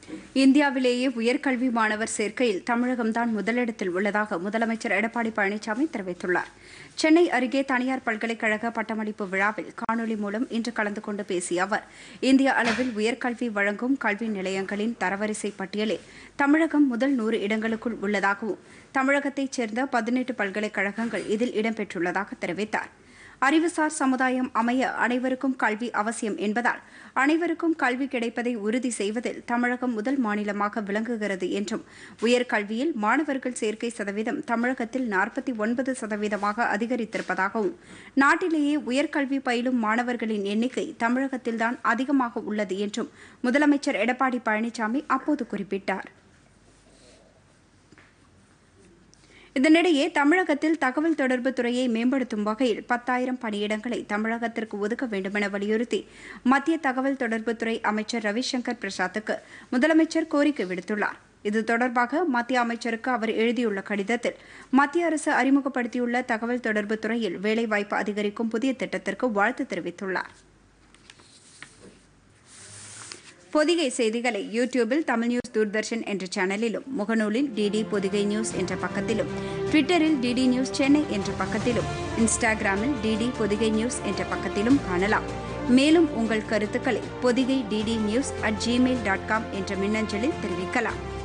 இந்தியாவிலேயே உயர்கல்வி மாணவர் சேர்க்கையில் தமிழகம்தான் முதலிடத்தில் உள்ளதாக முதலமைச்சர் எடப்பாடி பழனிசாமி தெரிவித்துள்ளார். சென்னை அருகே தனியார் பல்கலைக்கழக பட்டமளிப்பு விழாவில் காணொலி மூலம் இன்று கலந்து கொண்டு பேசிய அவர், இந்திய அளவில் உயர்கல்வி வழங்கும் கல்வி நிலையங்களின் தரவரிசை பட்டியலில் தமிழகம் முதல் 100 இடங்களுக்குள் உள்ளதாகவும், தமிழகத்தைச் சேர்ந்த 18 பல்கலைக்கழகங்கள் இதில் இடம்பெற்றுள்ளதாக தெரிவித்தார். அறிவுசார் சமுதாயம் அமைய அனைவருக்கும் கல்வி அவசியம் என்பதால் அனைவருக்கும் கல்வி கிடைப்பதை உறுதி செய்வதில் தமிழகம் முதல் மாநிலமாக விளங்குகிறது என்றும், உயர்கல்வியில் மாணவர்கள் சேர்க்கை சதவீதம் தமிழகத்தில் 49% அதிகரித்திருப்பதாகவும், நாட்டிலேயே உயர்கல்வி பயிலும் மாணவர்களின் எண்ணிக்கை தமிழகத்தில்தான் அதிகமாக உள்ளது என்றும் முதலமைச்சர் எடப்பாடி பழனிசாமி அப்போது குறிப்பிட்டார். இதனிடையே தமிழகத்தில் தகவல் தொடர்பு துறையை மேம்படுத்தும் வகையில் 10,000 பணியிடங்களை தமிழகத்திற்கு ஒதுக்க வேண்டுமென வலியுறுத்தி மத்திய தகவல் தொடர்புத்துறை அமைச்சர் ரவிசங்கர் பிரசாத்துக்கு முதலமைச்சர் கோரிக்கை விடுத்துள்ளார். இது தொடர்பாக மத்திய அமைச்சருக்கு அவர் எழுதியுள்ள கடிதத்தில், மத்திய அரசு அறிமுகப்படுத்தியுள்ள தகவல் தொடர்பு துறையில் வேலைவாய்ப்பு அதிகரிக்கும் புதிய திட்டத்திற்கு வாழ்த்து தெரிவித்துள்ளார். பொதிகை செய்திகளை யூடியூபில் தமிழ் நியூஸ் தூர்தர்ஷன் என்ற சேனலிலும், முகநூலில் டிடி பொதிகை நியூஸ் என்ற பக்கத்திலும், ட்விட்டரில் டிடி நியூஸ் சென்னை என்ற பக்கத்திலும், இன்ஸ்டாகிராமில் டிடி பொதிகை நியூஸ் என்ற பக்கத்திலும் காணலாம். மேலும் உங்கள் கருத்துக்களை பொதிகை dd news@gmail.com என்ற மின்னஞ்சலில் தெரிவிக்கலாம்.